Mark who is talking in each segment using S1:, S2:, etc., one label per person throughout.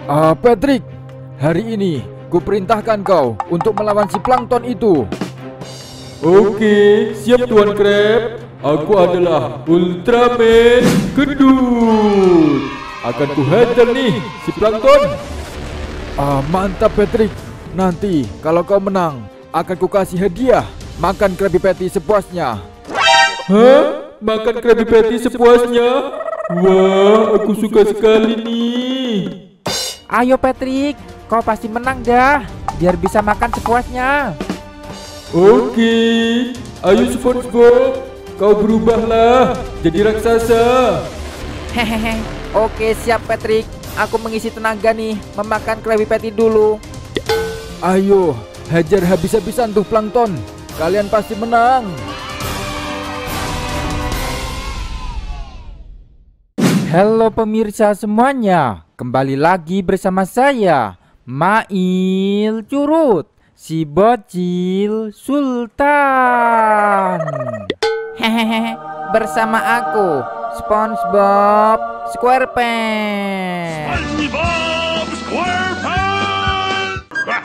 S1: Patrick, hari ini kuperintahkan kau untuk melawan si plankton itu.
S2: Oke, siap Tuan Crab. Aku adalah Ultraman Gendut. Akan kuhajar nih si plankton.
S1: Mantap Patrick. Nanti kalau kau menang, akan kukasih hadiah makan Krabby Patty sepuasnya.
S2: Hah? Makan Krabby Patty sepuasnya? Wah, aku suka sekali nih.
S3: Ayo Patrick, kau pasti menang dah. Biar bisa makan sepuasnya.
S2: Oke, ayo SpongeBob, kau berubahlah jadi raksasa.
S3: Hehehe. Oke siap Patrick. Aku mengisi tenaga nih, memakan Krabby Patty dulu.
S1: Ayo, hajar habis-habisan tuh plankton. Kalian pasti menang.
S3: Halo pemirsa semuanya, kembali lagi bersama saya Mail Curut, si bocil Sultan. Hehehe, bersama aku SpongeBob SquarePants.
S4: SpongeBob SquarePants.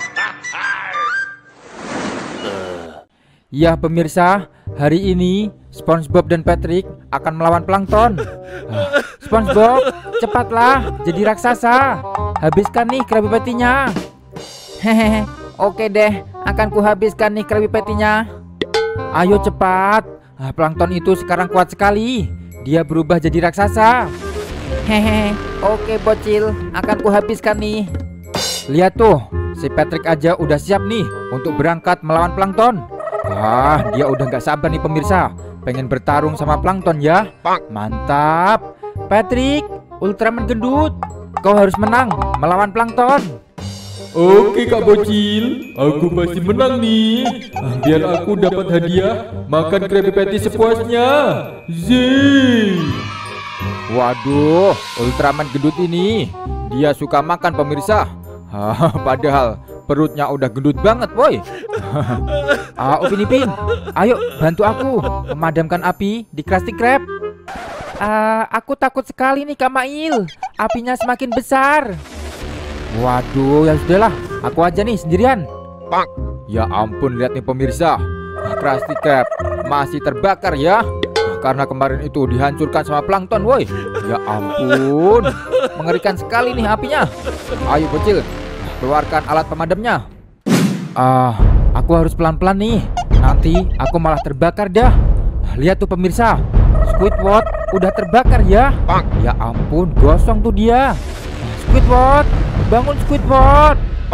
S3: Ya pemirsa, hari ini SpongeBob dan Patrick akan melawan plankton. SpongeBob, cepatlah jadi raksasa. Habiskan nih Krabby Patty-nya. Hehehe, oke deh, akan kuhabiskan nih Krabby Patty-nya. Ayo cepat. Plankton itu sekarang kuat sekali. Dia berubah jadi raksasa. Hehehe, oke bocil, akan kuhabiskan nih. Lihat tuh, si Patrick aja udah siap nih untuk berangkat melawan plankton. Wah, dia udah gak sabar nih pemirsa, pengen bertarung sama plankton ya. Mantap. Patrick, Ultraman Gendut, kau harus menang melawan plankton.
S2: Oke Kak Bocil, aku pasti menang nih. Biar aku dapat hadiah makan Krabby Patty sepuasnya. Zing.
S1: Waduh, Ultraman Gendut ini dia suka makan pemirsa. Padahal perutnya udah gendut banget boy.
S3: Upin Ipin, ayo bantu aku memadamkan api di Krusty Krab. Aku takut sekali nih Kak Mail, apinya semakin besar. Waduh, ya sudahlah, aku aja nih sendirian.
S1: Ya ampun, lihat nih pemirsa, Krusty Krab masih terbakar ya. Karena kemarin itu dihancurkan sama plankton woi. Ya ampun, mengerikan sekali nih apinya. Ayo bocil, keluarkan alat pemadamnya.
S3: Aku harus pelan-pelan nih, nanti aku malah terbakar dah. Lihat tuh pemirsa, Squidward udah terbakar ya. Ya ampun, gosong tuh dia. Squidward, bangun Squidward.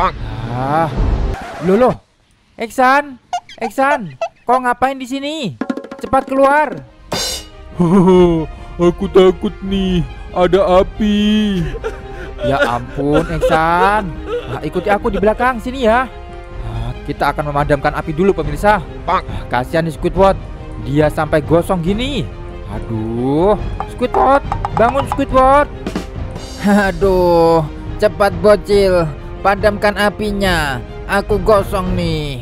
S3: Loh, Eksan, kau ngapain di sini? Cepat keluar.
S2: Aku takut nih, ada api.
S3: Ya ampun, Eksan. Ikuti aku di belakang sini ya. Kita akan memadamkan api dulu pemirsa. Kasihan nih Squidward, dia sampai gosong gini. Aduh, Squidward, bangun Squidward. Aduh, cepat bocil, padamkan apinya. Aku gosong nih.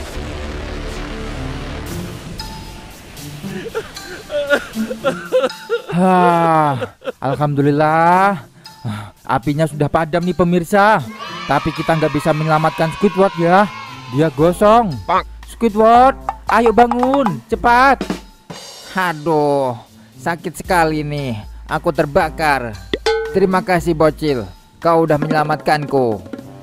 S3: Alhamdulillah, apinya sudah padam nih pemirsa. Tapi kita nggak bisa menyelamatkan Squidward ya. Dia gosong. Squidward, ayo bangun, cepat. Aduh, sakit sekali nih. Aku terbakar. Terima kasih bocil, kau udah menyelamatkanku.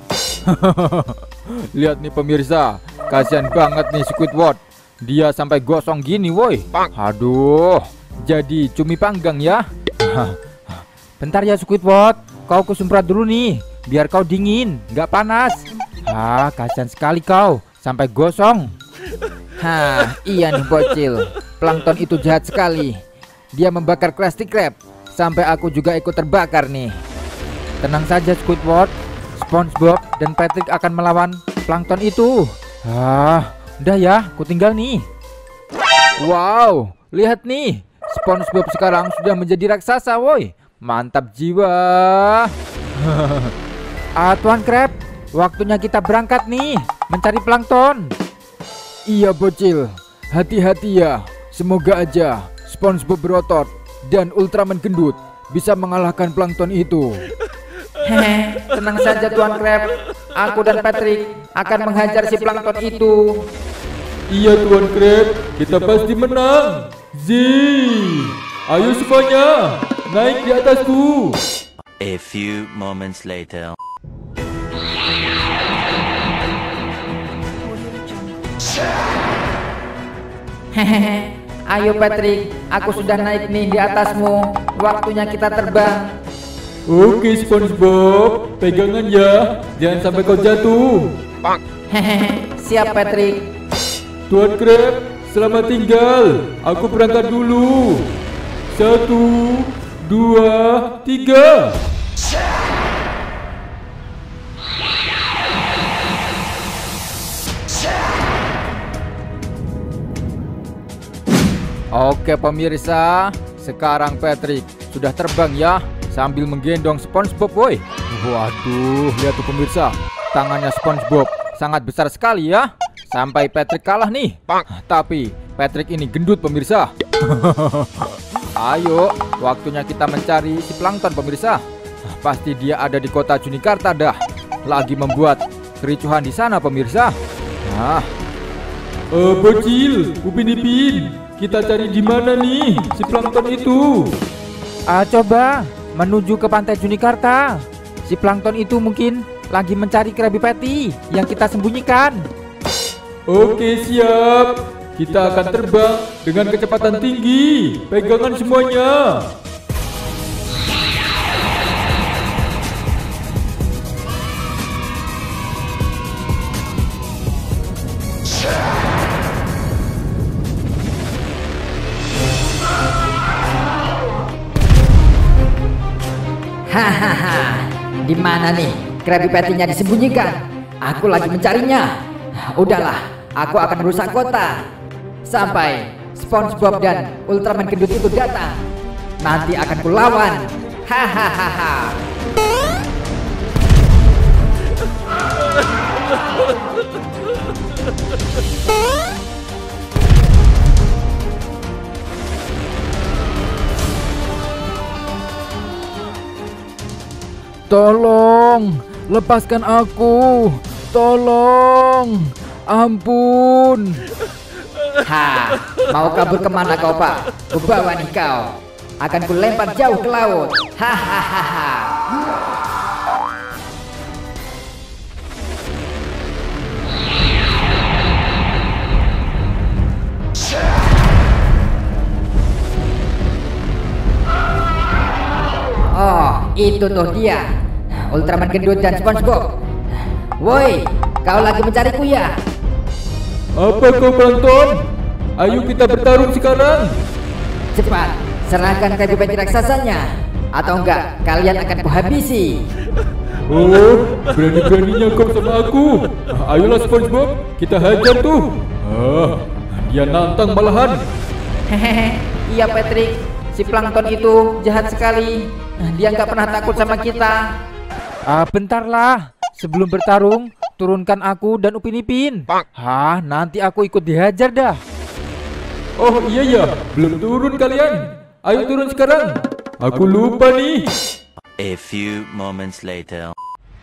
S1: Lihat nih pemirsa, kasihan banget nih Squidward. Dia sampai gosong gini woi. Aduh, jadi cumi panggang ya.
S3: Bentar ya Squidward, kau kusemprot dulu nih, biar kau dingin, nggak panas. Kasihan sekali kau, sampai gosong. Iya nih bocil, plankton itu jahat sekali. Dia membakar Krusty Krab, sampai aku juga ikut terbakar nih. Tenang saja Squidward, SpongeBob dan Patrick akan melawan plankton itu. Udah ya, ku tinggal nih.
S1: Wow, lihat nih, SpongeBob sekarang sudah menjadi raksasa woi. Mantap jiwa.
S3: Tuan Crab, waktunya kita berangkat nih, mencari plankton.
S1: Iya bocil, hati-hati ya. Semoga aja SpongeBob berotot dan Ultraman Gendut bisa mengalahkan plankton itu.
S3: Hehe, tenang saja Tuan Crab. Aku dan Patrick akan menghajar si plankton itu.
S2: Iya Tuan Crab, kita pasti menang. Zee, ayo semuanya, naik di atasku.
S5: A few moments later.
S3: Hehehe, ayo Patrick, aku sudah naik nih di atasmu. Waktunya kita terbang.
S2: Oke SpongeBob, pegangan ya, jangan sampai kau jatuh.
S3: Hehehe, siap Patrick.
S2: Tuan Crab, selamat tinggal. Aku berangkat dulu. 1, 2, 3.
S1: Oke pemirsa, sekarang Patrick sudah terbang ya, sambil menggendong SpongeBob woi. Waduh, lihat tuh pemirsa, tangannya SpongeBob sangat besar sekali ya. Sampai Patrick kalah nih. Tapi Patrick ini gendut pemirsa. Ayo, waktunya kita mencari si plankton pemirsa. Pasti dia ada di kota Junikarta dah. Lagi membuat kericuhan di sana pemirsa. Nah,
S2: Bocil, Upin Ipin, kita cari di mana nih si plankton itu?
S3: Coba menuju ke pantai Junikarta. Si plankton itu mungkin lagi mencari Krabby Patty yang kita sembunyikan.
S2: Oke siap, kita akan terbang dengan kecepatan tinggi. Pegangan semuanya.
S3: Hahaha, di mana nih Krabby Patty-nya disembunyikan? Aku lagi mencarinya. Udahlah, aku akan merusak kota sampai SpongeBob dan Ultraman gendut itu datang. Nanti akan kulawan. Hahaha.
S1: tolong, lepaskan aku. Tolong, ampun.
S3: Ha, mau kabur kemana kau Pak? Kubawa nih kau. Akan kulempar jauh ke laut. Hahaha. Oh, itu tuh dia, Ultraman gendut dan SpongeBob. Woi, kau lagi mencariku ya?
S2: Apa kau plankton? Ayo kita bertarung sekarang.
S3: Cepat, serahkan Krabby Patty raksasanya, atau enggak kalian akan kuhabisi.
S2: Oh, berani-beraninya kau sama aku. Ayolah SpongeBob, kita hajar tuh. Dia nantang malahan.
S3: Hehehe, iya Patrick, si plankton itu jahat sekali. Dia nggak pernah takut sama kita.
S1: Bentarlah, sebelum bertarung, turunkan aku dan Upin Ipin. Nanti aku ikut dihajar dah.
S2: Oh iya ya, belum turun kalian. Ayo turun sekarang. Aku lupa nih.
S5: A few moments later.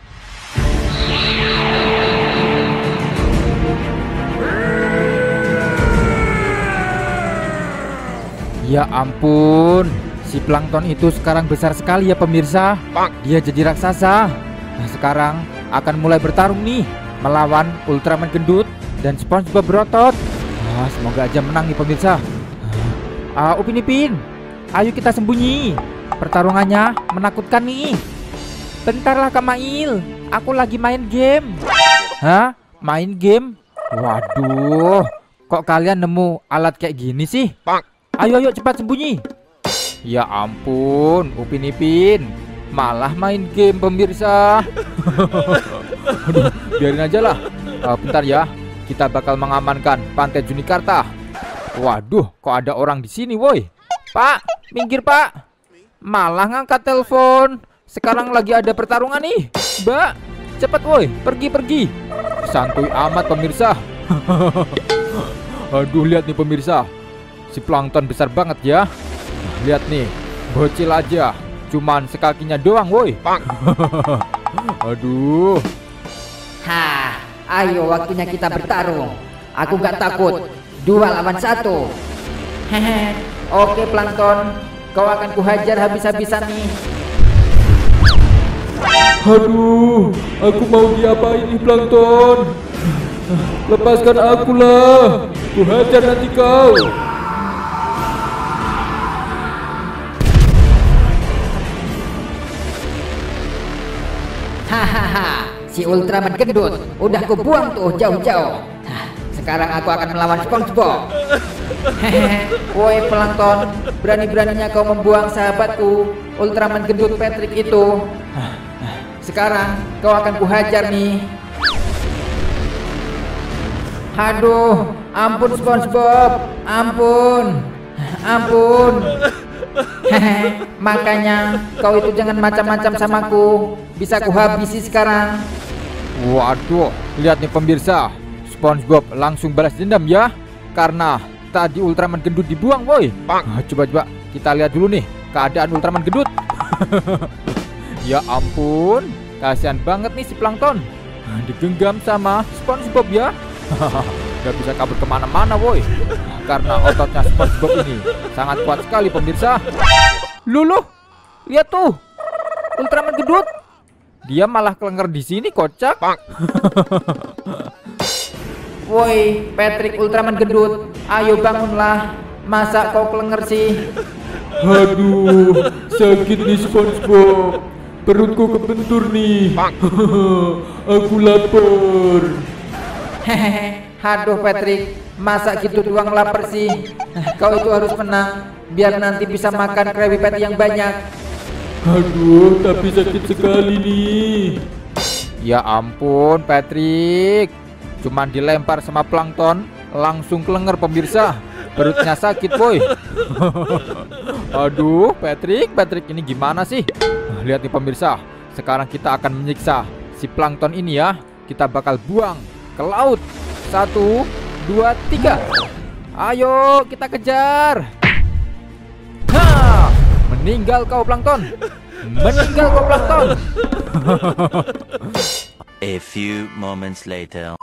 S1: Ya ampun, si plankton itu sekarang besar sekali ya pemirsa. Dia jadi raksasa. Nah, sekarang akan mulai bertarung nih, melawan Ultraman gendut dan SpongeBob berotot. Semoga aja menang nih pemirsa. Upin Ipin, ayo kita sembunyi. Pertarungannya menakutkan nih. Bentarlah Kak Mail, aku lagi main game. Main game? Waduh, kok kalian nemu alat kayak gini sih? Ayo cepat sembunyi. Ya ampun, Upin Ipin, malah main game pemirsa. Aduh, biarin aja lah. Bentar ya, kita bakal mengamankan pantai Junikarta. Waduh, kok ada orang di sini, woi. Pak, minggir Pak. Malah ngangkat telepon. Sekarang lagi ada pertarungan nih. Mbak, cepat woi, pergi. Santuy amat pemirsa. Aduh, lihat nih pemirsa. Si plankton besar banget ya. Lihat nih, bocil aja cuman sekakinya doang woi. Aduh.
S3: Ha, ayo waktunya kita bertarung. Aku gak takut. 2 lawan 1. Hehe. Oke Plankton, kau akan kuhajar habis-habisan nih.
S2: Aduh, aku mau diapain nih Plankton? Lepaskan aku lah. Ku hajar nanti kau.
S3: Hahaha, si Ultraman gendut udah kubuang tuh jauh-jauh. Sekarang aku akan melawan SpongeBob. Hehehe, woi Plankton, berani-beraninya kau membuang sahabatku Ultraman gendut Patrick itu. Sekarang kau akan kuhajar nih. Aduh, ampun SpongeBob, ampun, ampun. Hehe, makanya kau itu jangan macam-macam samaku. Bisa kuhabisi sekarang.
S1: Waduh, lihat nih pemirsa, SpongeBob langsung balas dendam ya, karena tadi Ultraman gendut dibuang woi. Coba kita lihat dulu nih keadaan Ultraman gendut. Ya ampun, kasihan banget nih si Plankton, digenggam sama SpongeBob ya. Gak bisa kabur kemana-mana woi, karena ototnya SpongeBob ini sangat kuat sekali pemirsa. Luluh, lihat tuh Ultraman gendut, dia malah kelenger di sini kocak.
S3: Woi Patrick Ultraman gendut, ayo bangunlah. Masa kau kelenger sih?
S2: Aduh, sakit nih SpongeBob. Perutku kebentur nih. Aku lapar.
S3: Hehehe, aduh Patrick, masa gitu doang lapar sih? Kau itu harus menang, biar nanti bisa makan Krabby Patty yang banyak.
S2: Aduh, tapi sakit sekali nih.
S1: Ya ampun Patrick, cuman dilempar sama Plankton langsung kelenger pemirsa. Perutnya sakit boy. Aduh Patrick ini gimana sih? Lihat nih pemirsa, sekarang kita akan menyiksa si Plankton ini ya. Kita bakal buang ke laut. 1, 2, 3. Ayo kita kejar. Ha! Meninggal kau Plankton. Meninggal kau Plankton.
S5: A few moments later.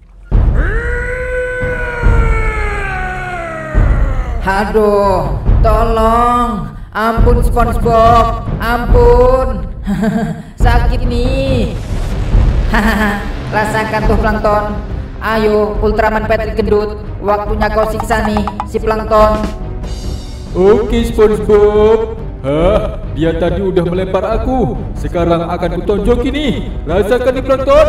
S3: Aduh, tolong, ampun SpongeBob, ampun. Sakit nih. Hahaha, rasakan tuh Plankton. Ayo Ultraman Patrick gendut, waktunya kau siksa nih si Plankton.
S2: Oke SpongeBob. Hah, dia tadi udah melempar aku. Sekarang akan kutonjoki nih. Rasakan nih Plankton.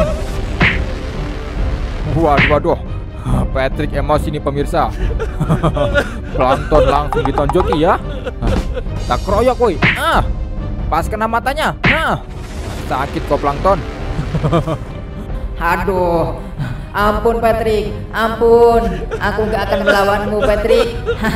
S1: Waduh, Patrick emosi nih pemirsa. Plankton langsung ditonjoki ya. Tak keroyok woi. Pas kena matanya. Sakit kok Plankton.
S3: Aduh, ampun Patrick, ampun. Aku gak akan melawanmu Patrick.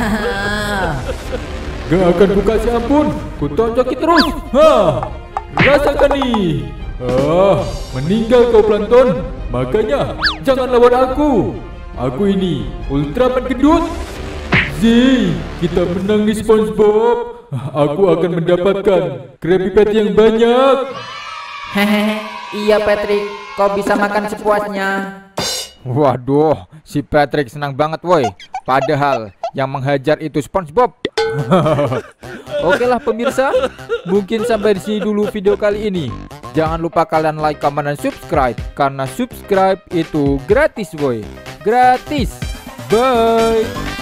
S2: Gak akan ku kasih ampun. Ku tonjoki terus. Rasakan nih. Meninggal kau Plankton. Makanya jangan lawan aku. Aku ini Ultraman gendut. Kita menang nih SpongeBob. Aku akan mendapatkan Krabby Patty yang banyak.
S3: Hehehe, iya Patrick, kau bisa makan sepuasnya.
S1: Waduh, si Patrick senang banget woi. Padahal yang menghajar itu SpongeBob. Oke lah pemirsa, mungkin sampai di sini dulu video kali ini. Jangan lupa kalian like, comment, dan subscribe, karena subscribe itu gratis woi. Gratis. Bye.